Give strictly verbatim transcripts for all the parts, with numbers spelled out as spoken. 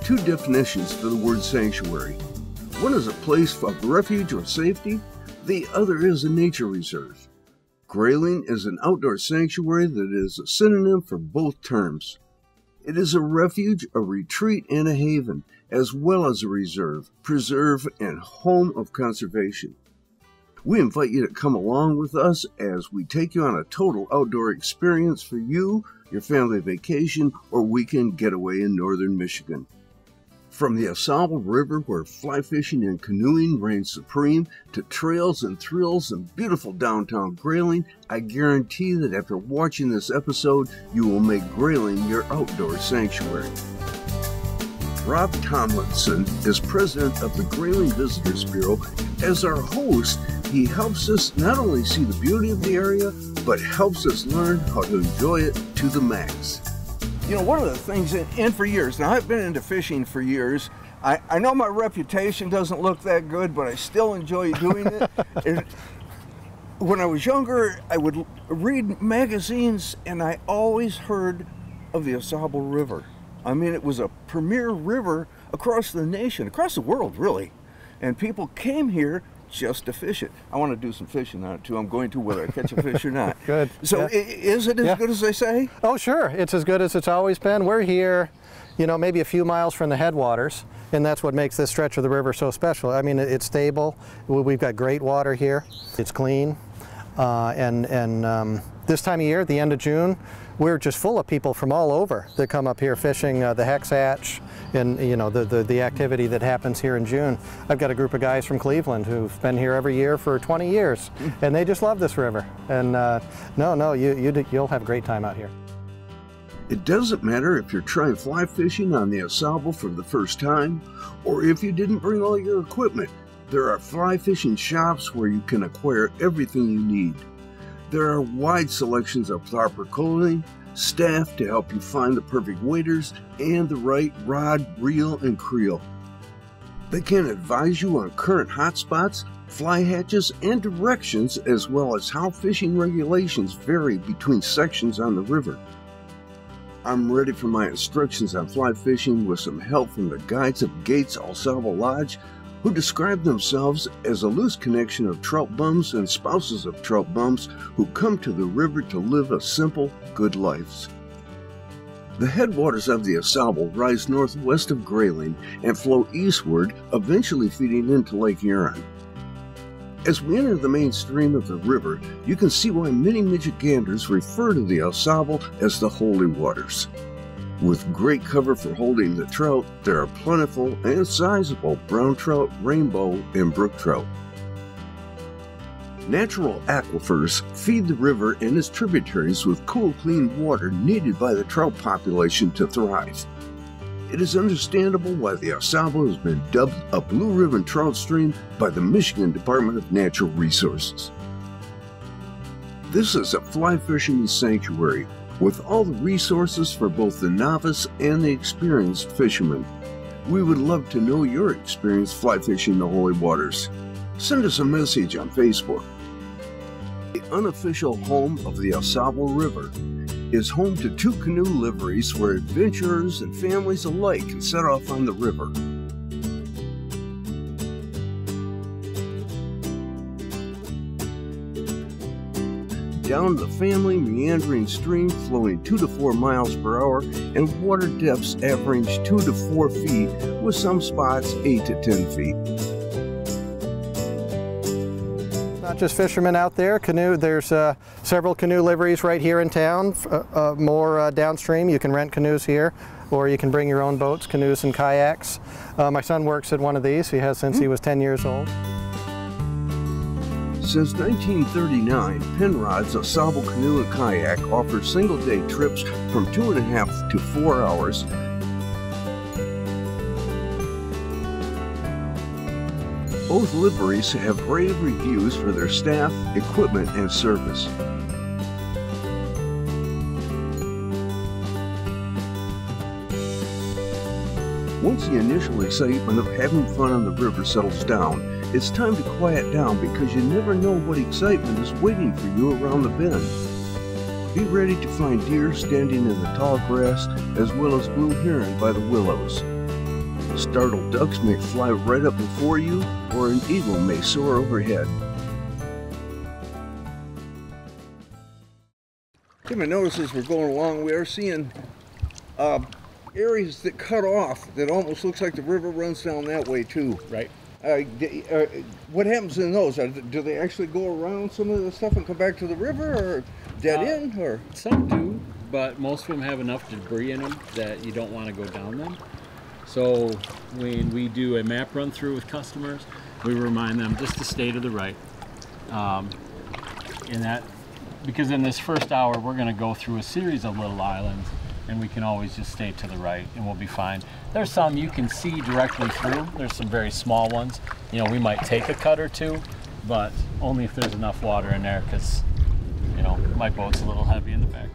two definitions for the word sanctuary. One is a place of refuge or safety. The other is a nature reserve. Grayling is an outdoor sanctuary that is a synonym for both terms. It is a refuge, a retreat, and a haven, as well as a reserve, preserve, and home of conservation. We invite you to come along with us as we take you on a total outdoor experience for you, your family vacation, or weekend getaway in northern Michigan. From the Ausable River, where fly fishing and canoeing reign supreme, to trails and thrills and beautiful downtown Grayling, I guarantee that after watching this episode, you will make Grayling your outdoor sanctuary. Rob Tomlinson is president of the Grayling Visitors Bureau. As our host, he helps us not only see the beauty of the area, but helps us learn how to enjoy it to the max. You know, one of the things, and for years, now I've been into fishing for years, I, I know my reputation doesn't look that good, but I still enjoy doing it. it. When I was younger, I would read magazines, and I always heard of the Ausable River. I mean, it was a premier river across the nation, across the world, really. And people came here just to fish it. I want to do some fishing on it too. I'm going to, whether I catch a fish or not. Good. So yeah. is it as yeah. good as they say? Oh, sure. It's as good as it's always been. We're here, you know, maybe a few miles from the headwaters, and that's what makes this stretch of the river so special. I mean, it's stable. We've got great water here. It's clean. Uh, and and um, this time of year, at the end of June, we're just full of people from all over that come up here fishing uh, the hex hatch and, you know, the, the, the activity that happens here in June. I've got a group of guys from Cleveland who've been here every year for twenty years, and they just love this river. And uh, no, no, you, you, you'll have a great time out here. It doesn't matter if you're trying fly fishing on the Ausable for the first time, or if you didn't bring all your equipment. There are fly fishing shops where you can acquire everything you need. There are wide selections of tarpon clothing, staff to help you find the perfect waders, and the right rod, reel, and creel. They can advise you on current hotspots, fly hatches, and directions, as well as how fishing regulations vary between sections on the river. I'm ready for my instructions on fly fishing with some help from the guides of Gates Ausable Lodge, who describe themselves as a loose connection of trout bums and spouses of trout bums who come to the river to live a simple, good life. The headwaters of the Ausable rise northwest of Grayling and flow eastward, eventually feeding into Lake Huron. As we enter the main stream of the river, you can see why many Michiganders refer to the Ausable as the Holy Waters. With great cover for holding the trout, there are plentiful and sizable brown trout, rainbow, and brook trout. Natural aquifers feed the river and its tributaries with cool, clean water needed by the trout population to thrive. It is understandable why the Ausable has been dubbed a blue ribbon trout stream by the Michigan Department of Natural Resources. This is a fly fishing sanctuary with all the resources for both the novice and the experienced fisherman. We would love to know your experience fly fishing the Holy Waters. Send us a message on Facebook. The unofficial home of the Ausable River is home to two canoe liveries where adventurers and families alike can set off on the river. Down the family meandering stream flowing two to four miles per hour and water depths average two to four feet with some spots eight to ten feet. Not just fishermen out there. Canoe, there's uh, several canoe liveries right here in town. Uh, uh, more uh, downstream, you can rent canoes here, or you can bring your own boats, canoes and kayaks. Uh, my son works at one of these. He has since mm-hmm. he was ten years old. Since nineteen thirty-nine, Penrod's Ausable Canoe and Kayak offers single-day trips from two and a half to four hours. Both liveries have rave reviews for their staff, equipment, and service. Once the initial excitement of having fun on the river settles down, it's time to quiet down because you never know what excitement is waiting for you around the bend. Be ready to find deer standing in the tall grass as well as blue heron by the willows. Startled ducks may fly right up before you, or an eagle may soar overhead. Tim, I notice as we're going along, we are seeing uh, areas that cut off that almost looks like the river runs down that way too. Right. Uh, uh, what happens in those? Are, do they actually go around some of the stuff and come back to the river, or dead uh, end? Or some do, but most of them have enough debris in them that you don't want to go down them. So when we do a map run through with customers, we remind them just to stay to the right. Um, in that, because in this first hour, we're going to go through a series of little islands, and we can always just stay to the right and we'll be fine. There's some you can see directly through. There's some very small ones. You know, we might take a cut or two, but only if there's enough water in there, because, you know, my boat's a little heavy in the back end.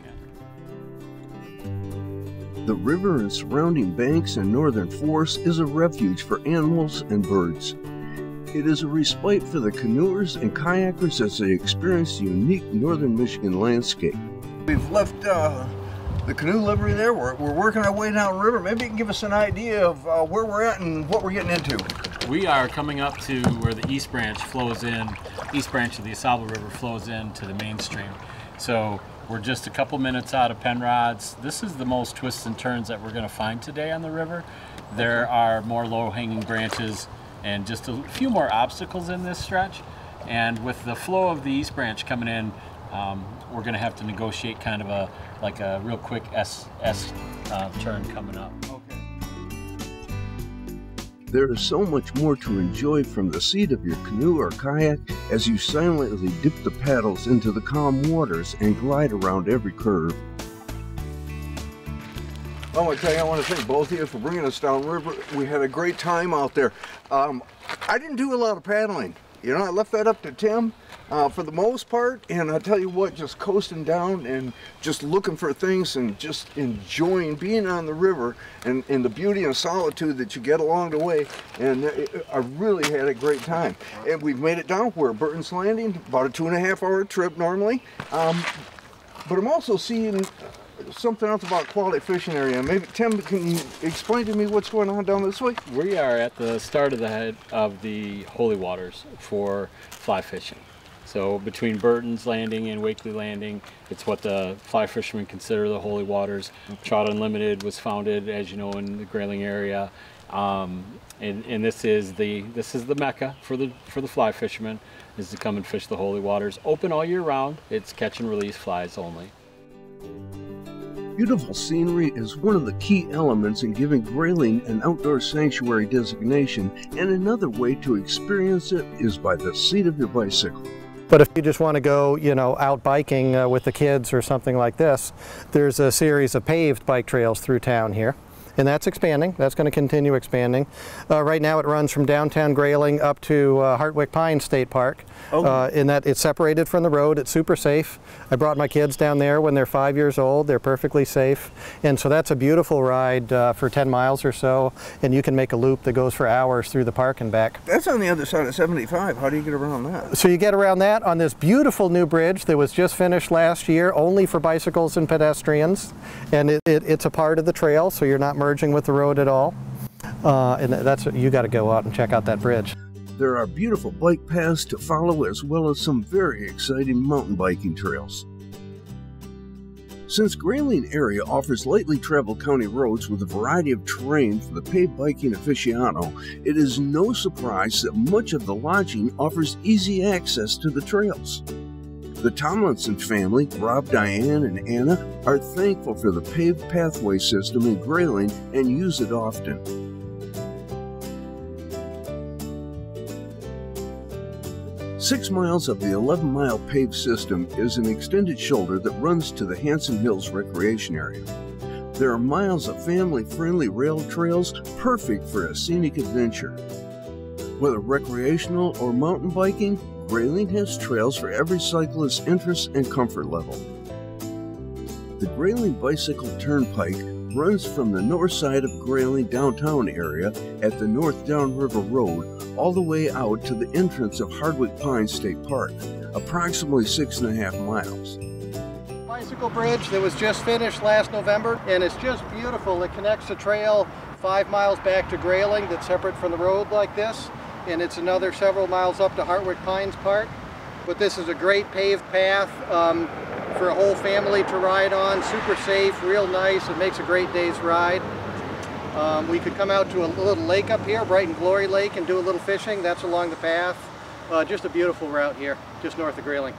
The river and surrounding banks and northern forests is a refuge for animals and birds. It is a respite for the canoers and kayakers as they experience the unique northern Michigan landscape. We've left uh, the canoe livery there. We're, we're working our way down the river. Maybe you can give us an idea of uh, where we're at and what we're getting into. We are coming up to where the East Branch flows in. East Branch of the Asaba River flows into the mainstream. So we're just a couple minutes out of Penrod's. This is the most twists and turns that we're going to find today on the river. There are more low-hanging branches and just a few more obstacles in this stretch. And with the flow of the East Branch coming in, um, we're going to have to negotiate kind of a like a real quick S, S uh, turn coming up. Okay. There is so much more to enjoy from the seat of your canoe or kayak as you silently dip the paddles into the calm waters and glide around every curve. I want to tell you, I want to thank both of you for bringing us down river. We had a great time out there. Um, I didn't do a lot of paddling. You know, I left that up to Tim uh, for the most part, and I'll tell you what, just coasting down and just looking for things and just enjoying being on the river and, and the beauty and solitude that you get along the way, and it, I really had a great time. And we've made it down. We're at Burton's Landing, about a two and a half hour trip normally, um, but I'm also seeing something else about quality fishing area. Maybe Tim, can you explain to me what's going on down this way? We are at the start of the head of the holy waters for fly fishing. So between Burton's Landing and Wakely Landing, it's what the fly fishermen consider the holy waters. Trout Unlimited was founded, as you know, in the Grayling area, um, and, and this is the this is the mecca for the for the fly fishermen, is to come and fish the holy waters. Open all year round. It's catch and release flies only. Beautiful scenery is one of the key elements in giving Grayling an outdoor sanctuary designation, and another way to experience it is by the seat of your bicycle. But if you just want to go, you know, out biking uh, with the kids or something like this, there's a series of paved bike trails through town here. And that's expanding. That's going to continue expanding. Uh, right now it runs from downtown Grayling up to uh, Hartwick Pines State Park. Oh. Uh, in that it's separated from the road. It's super safe. I brought my kids down there when they're five years old. They're perfectly safe. And so that's a beautiful ride uh, for ten miles or so. And you can make a loop that goes for hours through the park and back. That's on the other side of seventy-five. How do you get around that? So you get around that on this beautiful new bridge that was just finished last year, only for bicycles and pedestrians. And it, it, it's a part of the trail, so you're not merging with the road at all. Uh, and that's, you got to go out and check out that bridge. There are beautiful bike paths to follow, as well as some very exciting mountain biking trails. Since Grayling area offers lightly traveled county roads with a variety of terrain for the paved biking aficionado, it is no surprise that much of the lodging offers easy access to the trails. The Tomlinson family, Rob, Diane, and Anna, are thankful for the paved pathway system in Grayling and use it often. Six miles of the eleven mile paved system is an extended shoulder that runs to the Hanson Hills Recreation Area. There are miles of family-friendly rail trails perfect for a scenic adventure. Whether recreational or mountain biking, Grayling has trails for every cyclist's interest and comfort level. The Grayling Bicycle Turnpike runs from the north side of Grayling downtown area at the North Downriver Road all the way out to the entrance of Hardwick Pines State Park, approximately six and a half miles. Bicycle bridge that was just finished last November, and it's just beautiful. It connects the trail five miles back to Grayling that's separate from the road like this, and it's another several miles up to Hartwick Pines Park. But this is a great paved path um, for a whole family to ride on, super safe, real nice. It makes a great day's ride. Um, we could come out to a little lake up here, Brighton Glory Lake, and do a little fishing. That's along the path. Uh, just a beautiful route here, just north of Grayling.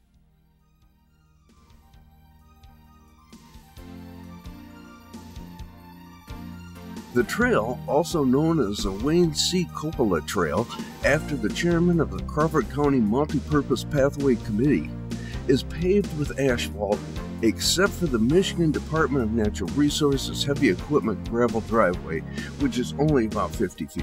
The trail, also known as the Wayne C. Coppola Trail, after the chairman of the Crawford County Multipurpose Pathway Committee, is paved with asphalt except for the Michigan Department of Natural Resources heavy equipment gravel driveway, which is only about fifty feet.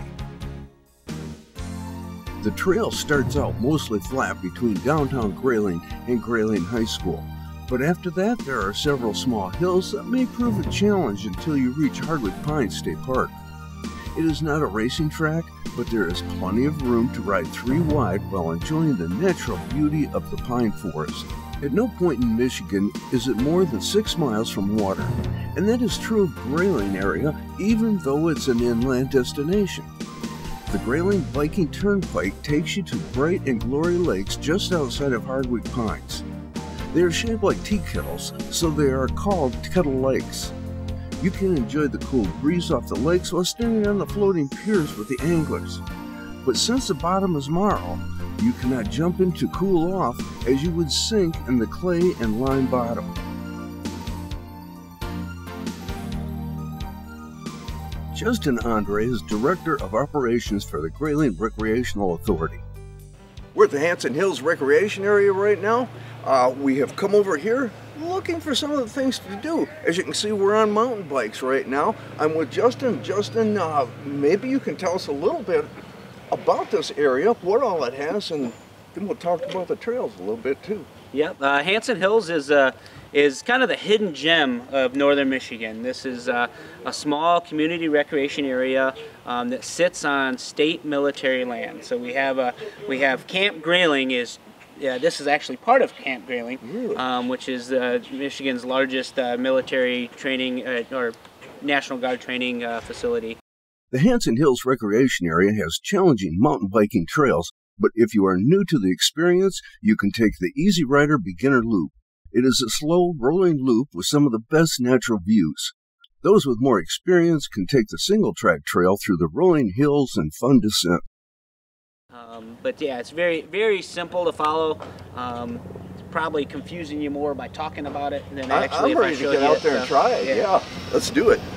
The trail starts out mostly flat between downtown Grayling and Grayling High School, but after that there are several small hills that may prove a challenge until you reach Hardwick Pines State Park. It is not a racing track, but there is plenty of room to ride three wide while enjoying the natural beauty of the pine forest. At no point in Michigan is it more than six miles from water, and that is true of Grayling area even though it's an inland destination. The Grayling Biking Turnpike takes you to Bright and Glory Lakes just outside of Hardwick Pines. They are shaped like tea kettles, so they are called kettle lakes. You can enjoy the cool breeze off the lakes while standing on the floating piers with the anglers. But since the bottom is marl, you cannot jump in to cool off as you would sink in the clay and lime bottom. Justin Andre is Director of Operations for the Grayling Recreational Authority. We're at the Hanson Hills Recreation Area right now. Uh, we have come over here looking for some of the things to do. As you can see, we're on mountain bikes right now. I'm with Justin. Justin, uh, maybe you can tell us a little bit about this area, what all it has, and then we'll talk about the trails a little bit too. Yep, uh, Hanson Hills is uh, is kind of the hidden gem of northern Michigan. This is uh, a small community recreation area um, that sits on state military land. So we have a we have Camp Grayling is. Yeah, this is actually part of Camp Grayling, Really? um, which is uh, Michigan's largest uh, military training uh, or National Guard training uh, facility. The Hanson Hills Recreation Area has challenging mountain biking trails, but if you are new to the experience, you can take the Easy Rider Beginner Loop. It is a slow, rolling loop with some of the best natural views. Those with more experience can take the single-track trail through the rolling hills and fun descent. Um, but yeah, it's very, very simple to follow. Um, it's probably confusing you more by talking about it than I, actually I'm if ready I to show get you out it, there so, and try it. yeah. Yeah, let's do it.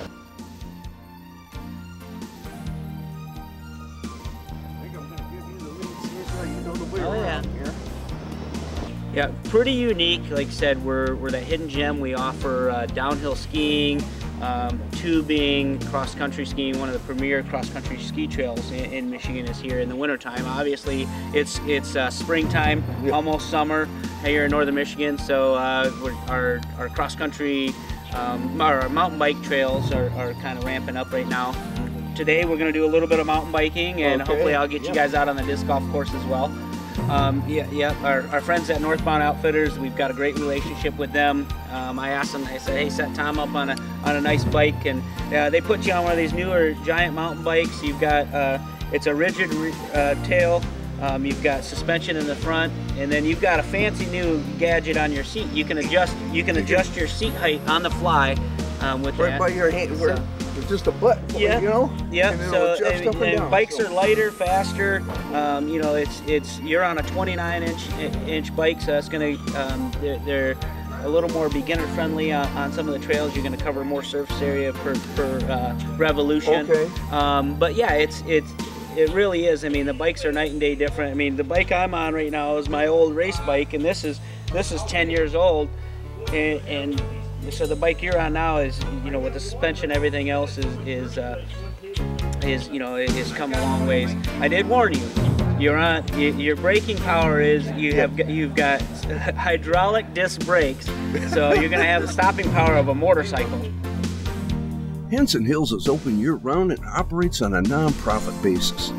Oh yeah. Yeah, pretty unique. Like I said, we're, we're that hidden gem. We offer uh, downhill skiing, um, tubing, cross-country skiing. One of the premier cross-country ski trails in, in Michigan is here in the wintertime. Obviously, it's it's uh, springtime, Yeah. almost summer here in northern Michigan. So uh, we're, our, our cross-country, um, our mountain bike trails are, are kind of ramping up right now. Today we're going to do a little bit of mountain biking, and Okay. hopefully I'll get Yeah. you guys out on the disc golf course as well. Um, yeah, yeah. Our, our friends at Northbound Outfitters, we've got a great relationship with them. Um, I asked them, I said, hey, set Tom up on a on a nice bike, and uh, they put you on one of these newer giant mountain bikes. You've got uh, it's a rigid uh, tail. Um, you've got suspension in the front, and then you've got a fancy new gadget on your seat. You can adjust you can adjust your seat height on the fly um, with Right that. by your hand, So- where there's just a button, Yeah. you know? Yeah, And it'll so adjust and, up and and down, bikes so- are lighter, faster. Um, you know, it's it's you're on a twenty-nine inch inch bike, so that's gonna um, they're, they're a little more beginner friendly on, on some of the trails. You're gonna cover more surface area per per uh, revolution. Okay. Um, but yeah, it's it's it really is. I mean, the bikes are night and day different. I mean, the bike I'm on right now is my old race bike, and this is this is ten years old, and. and so the bike you're on now is, you know, with the suspension, everything else is is uh, is you know is come a long ways. I did warn you. You're on you, your braking power is you have got, you've got hydraulic disc brakes, so you're gonna have the stopping power of a motorcycle. Hanson Hills is open year-round and operates on a non-profit basis.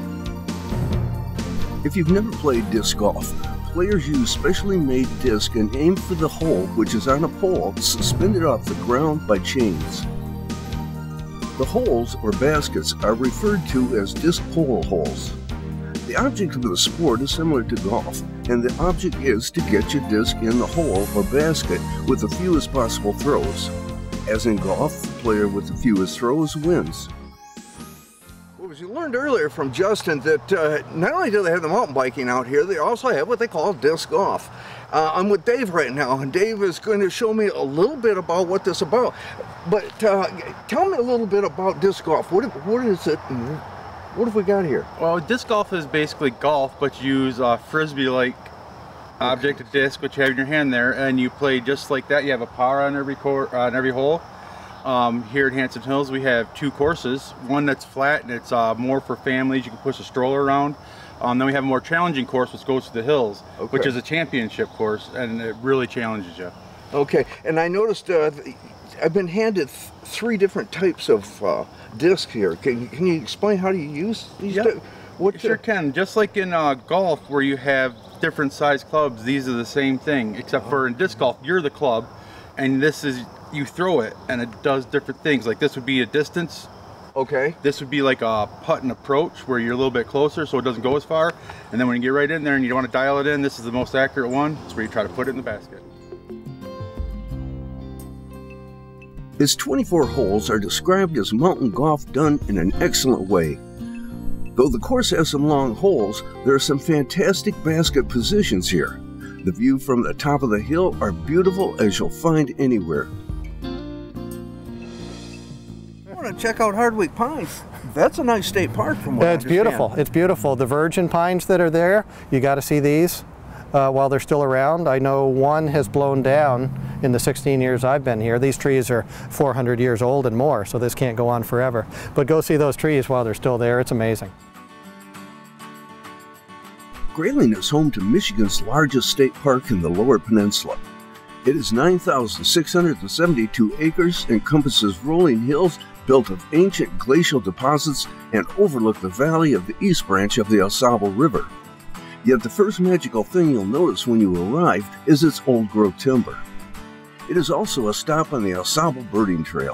If you've never played disc golf, players use specially made disc and aim for the hole, which is on a pole suspended off the ground by chains. The holes, or baskets, are referred to as disc hole holes. The object of the sport is similar to golf, and the object is to get your disc in the hole or basket with the fewest possible throws. As in golf, the player with the fewest throws wins. Well, as you learned earlier from Justin, that uh, not only do they have the mountain biking out here, they also have what they call disc golf. Uh, I'm with Dave right now, and Dave is going to show me a little bit about what this is about. But uh, tell me a little bit about disc golf. What, what is it? And what have we got here? Well, disc golf is basically golf, but you use a frisbee-like object, a disc, which you have in your hand there, and you play just like that. You have a par on every cor on every hole. Um, here at Hanson Hills, we have two courses. One that's flat, and it's uh, more for families. You can push a stroller around. Um, then we have a more challenging course, which goes to the hills, okay, which is a championship course, and it really challenges you. Okay, and I noticed uh, I've been handed th three different types of uh, discs here. Can, can you explain how do you use these? Yep. What sure can. Just like in uh, golf, where you have different size clubs, these are the same thing, except for in disc golf, you're the club, and this is, you throw it, and it does different things. Like this would be a distance. Okay. This would be like a putt and approach, where you're a little bit closer so it doesn't go as far. And then when you get right in there and you don't want to dial it in, this is the most accurate one. It's where you try to put it in the basket. Its twenty-four holes are described as mountain golf done in an excellent way. Though the course has some long holes, there are some fantastic basket positions here. The view from the top of the hill are beautiful as you'll find anywhere. I want to check out Hardwick Pines. That's a nice state park from what yeah, I it's understand. beautiful. It's beautiful. The virgin pines that are there, you got to see these uh, while they're still around. I know one has blown down in the sixteen years I've been here. These trees are four hundred years old and more, so this can't go on forever. But go see those trees while they're still there. It's amazing. Grayling is home to Michigan's largest state park in the Lower Peninsula. It is nine thousand six hundred seventy-two acres, encompasses rolling hills built of ancient glacial deposits, and overlook the valley of the East Branch of the El Sabo River. Yet the first magical thing you'll notice when you arrive is its old-growth timber. It is also a stop on the El Sabo Birding Trail.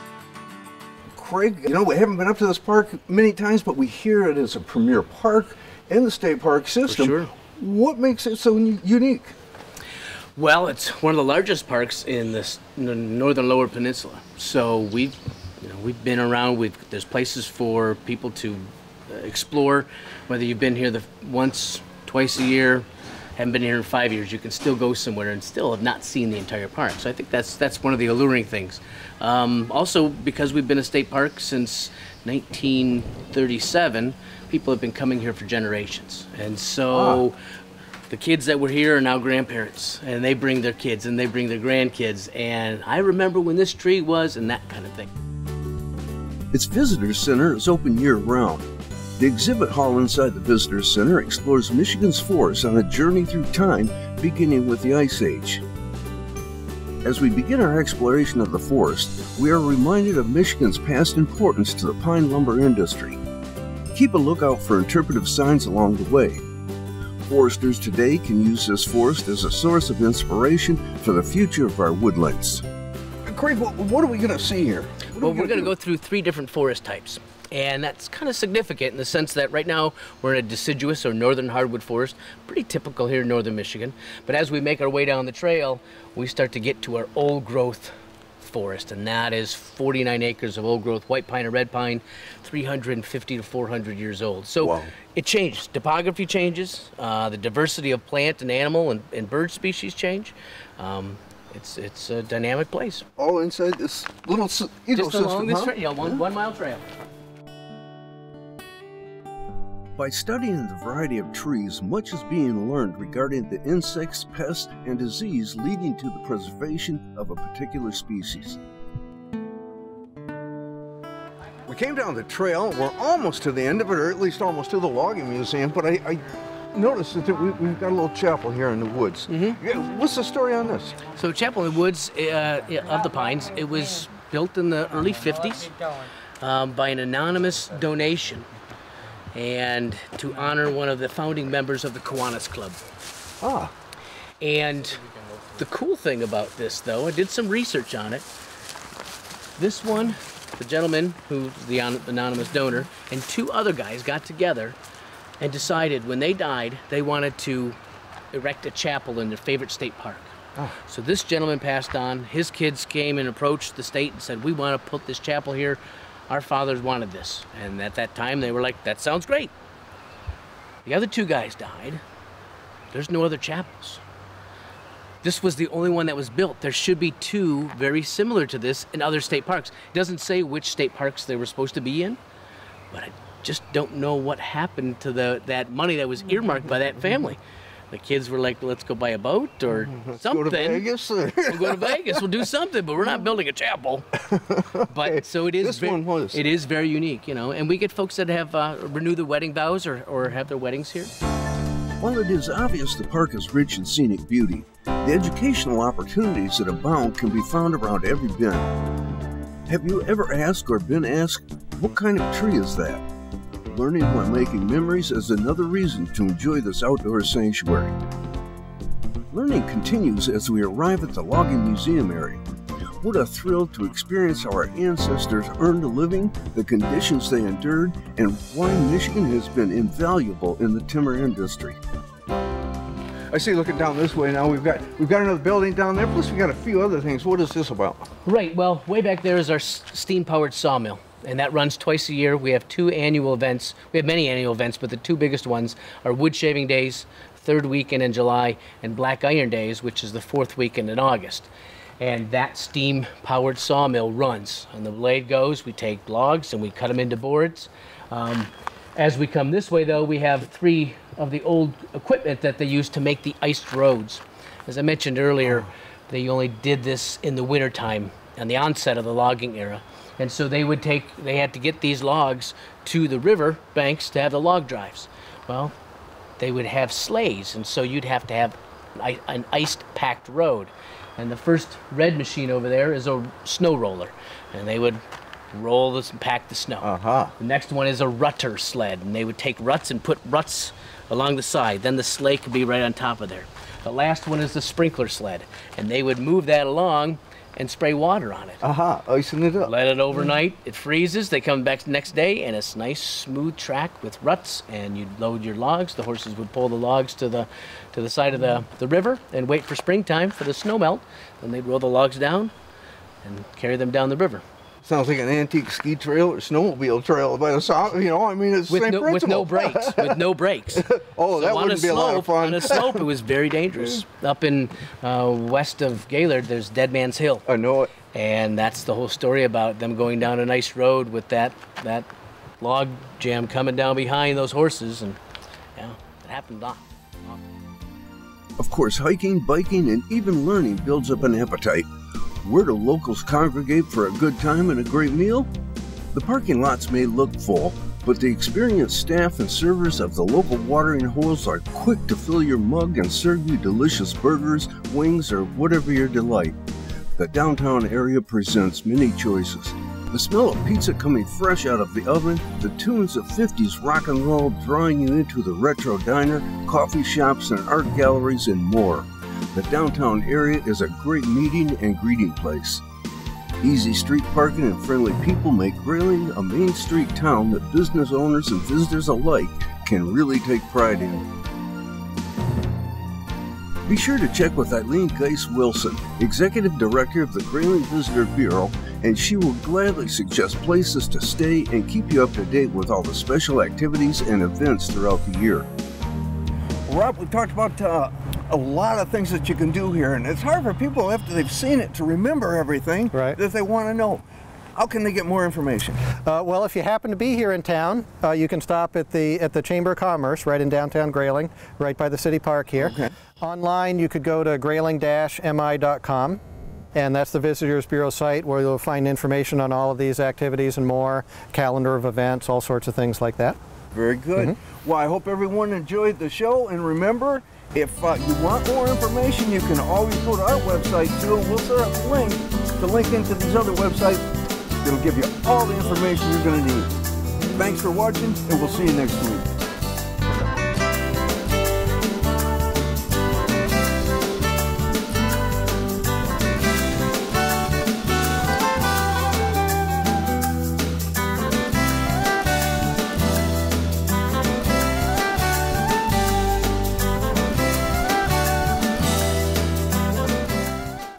Craig, you know, we haven't been up to this park many times, but we hear it as a premier park in the state park system. For sure. What makes it so unique? Well, it's one of the largest parks in the northern Lower Peninsula. So we've, you know, we've been around. We've there's places for people to explore. Whether you've been here the once, twice a year, haven't been here in five years, you can still go somewhere and still have not seen the entire park. So I think that's that's one of the alluring things. Um, also, because we've been a state park since nineteen thirty-seven, people have been coming here for generations, and so. Ah. The kids that were here are now grandparents, and they bring their kids and they bring their grandkids, and I remember when this tree was, and that kind of thing. Its visitor center is open year-round. The exhibit hall inside the visitor center explores Michigan's forests on a journey through time, beginning with the Ice Age. As we begin our exploration of the forest, we are reminded of Michigan's past importance to the pine lumber industry. Keep a lookout for interpretive signs along the way. Foresters today can use this forest as a source of inspiration for the future of our woodlands. Craig, what are we going to see here? Well, we we're going to go through three different forest types. And that's kind of significant in the sense that right now we're in a deciduous or northern hardwood forest, pretty typical here in northern Michigan. But as we make our way down the trail, we start to get to our old growth forest, and that is forty-nine acres of old growth white pine or red pine, three hundred fifty to four hundred years old. So wow. It changes. Topography changes, uh, the diversity of plant and animal and, and bird species change. Um, it's it's a dynamic place. All inside this little ecosystem, Just along this huh? trail, yeah, one, yeah. one mile trail. By studying the variety of trees, much is being learned regarding the insects, pests, and disease leading to the preservation of a particular species. We came down the trail. We're almost to the end of it, or at least almost to the logging museum, but I, I noticed that we, we've got a little chapel here in the woods. Mm-hmm. Yeah, what's the story on this? So Chapel in the Woods uh, of the Pines, it was built in the early fifties um, by an anonymous donation, and to honor one of the founding members of the Kiwanis Club. Ah. And the cool thing about this, though, I did some research on it. This one the gentleman who's the anonymous donor and two other guys got together and decided when they died they wanted to erect a chapel in their favorite state park. Oh. So this gentleman passed on, his kids came and approached the state and said, we want to put this chapel here. Our fathers wanted this. And at that time they were like, that sounds great. The other two guys died. There's no other chapels. This was the only one that was built. There should be two very similar to this in other state parks. It doesn't say which state parks they were supposed to be in, but I just don't know what happened to the that money that was earmarked by that family. The kids were like, let's go buy a boat or let's something. Go to Vegas. We'll go to Vegas, we'll do something, but we're not building a chapel. But Okay. so it is This very, one was. it is very unique, you know, and we get folks that have uh, renewed their wedding vows or, or have their weddings here. While it is obvious the park is rich in scenic beauty, the educational opportunities that abound can be found around every bend. Have you ever asked or been asked, what kind of tree is that? Learning while making memories is another reason to enjoy this outdoor sanctuary. Learning continues as we arrive at the Logging Museum area. What a thrill to experience our ancestors earned a living, the conditions they endured, and why Michigan has been invaluable in the timber industry. I see, looking down this way now, we've got we've got another building down there, plus we got a few other things. What is this about? Right, well, way back there is our steam-powered sawmill, and that runs twice a year. We have two annual events. We have many annual events, but the two biggest ones are wood shaving days, third weekend in July, and black iron days, which is the fourth weekend in August. And that steam-powered sawmill runs. And the blade goes, we take logs and we cut them into boards. Um, as we come this way, though, we have three of the old equipment that they used to make the iced roads. As I mentioned earlier, they only did this in the wintertime, on the onset of the logging era. And so they would take, they had to get these logs to the river banks to have the log drives. Well, they would have sleighs, and so you'd have to have an ice-packed road. And the first red machine over there is a snow roller, and they would roll this and pack the snow. Uh-huh. The next one is a rutter sled, and they would take ruts and put ruts along the side. Then the sleigh could be right on top of there. The last one is the sprinkler sled, and they would move that along and spray water on it. Aha, uh-huh. Icing it up. Let it overnight, it freezes, they come back the next day, and it's nice smooth track with ruts, and you'd load your logs. The horses would pull the logs to the to the side of the, the river and wait for springtime for the snow melt. Then they'd roll the logs down and carry them down the river. Sounds like an antique ski trail or snowmobile trail by the sound, you know, I mean, it's the With same no, with principle. no brakes, with no brakes. Oh, So that on wouldn't a be a lot slope- of fun. On a slope, it was very dangerous. Up in uh, west of Gaylord, there's Dead Man's Hill. I know it. And that's the whole story about them going down a nice road with that that log jam coming down behind those horses, and yeah, it happened a lot. Of course, hiking, biking, and even learning builds up an appetite. Where do locals congregate for a good time and a great meal? The parking lots may look full, but the experienced staff and servers of the local watering holes are quick to fill your mug and serve you delicious burgers, wings, or whatever your delight. The downtown area presents many choices. The smell of pizza coming fresh out of the oven, the tunes of fifties rock and roll drawing you into the retro diner, coffee shops and art galleries, and more. The downtown area is a great meeting and greeting place. Easy street parking and friendly people make Grayling a Main Street town that business owners and visitors alike can really take pride in. Be sure to check with Eileen Geis-Wilson, Executive Director of the Grayling Visitor Bureau, and she will gladly suggest places to stay and keep you up to date with all the special activities and events throughout the year. Rob, we've talked about uh, a lot of things that you can do here, and it's hard for people after they've seen it to remember everything Right. that they want to know. How can they get more information? Uh, well, if you happen to be here in town, uh, you can stop at the at the Chamber of Commerce right in downtown Grayling, right by the city park here. Okay. Online, you could go to grayling dash M I dot com, and that's the Visitors Bureau site where you'll find information on all of these activities and more, calendar of events, all sorts of things like that. Very good. Mm-hmm. Well, I hope everyone enjoyed the show, and remember, if uh, you want more information, you can always go to our website too, and we'll set up a link to link into these other websites. It'll give you all the information you're going to need. Thanks for watching, and we'll see you next week.